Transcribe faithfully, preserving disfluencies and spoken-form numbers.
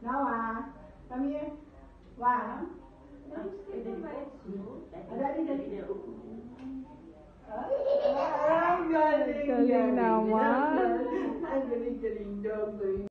Noah, come here. One. Dari, dari. Ah, galing, Galing naman. Ang galing-galing dog.